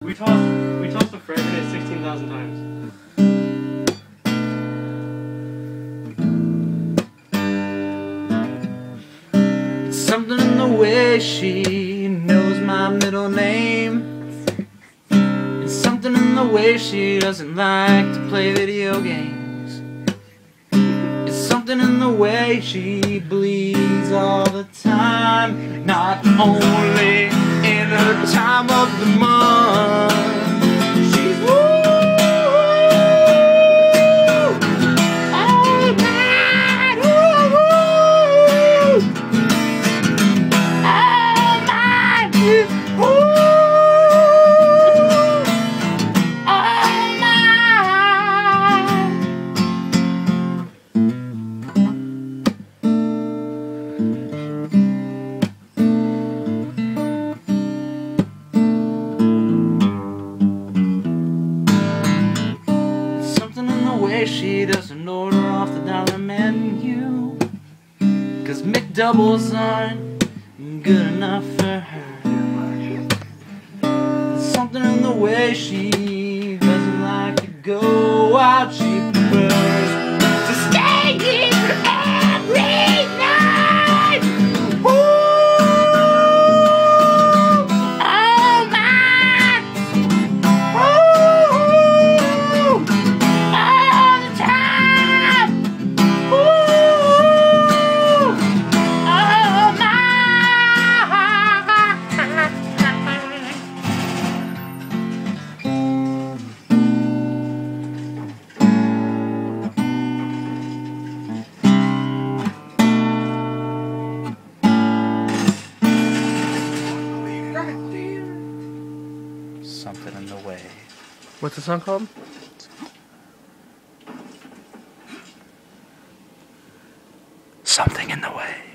We tossed the frame grenade 16,000 times. Something in the way she knows my middle name. And something in the way she doesn't like to play video games. It's something in the way she bleeds all the time. Not only in her time of the month. She's woo. She doesn't order off the dollar menu, 'cause McDoubles aren't good enough for her. Something in the way she doesn't like to go out. She prefers to stay here every night. Ooh, oh my, ooh, all the time. Ooh, oh my. Something in the way. What's the song called? Something in the way.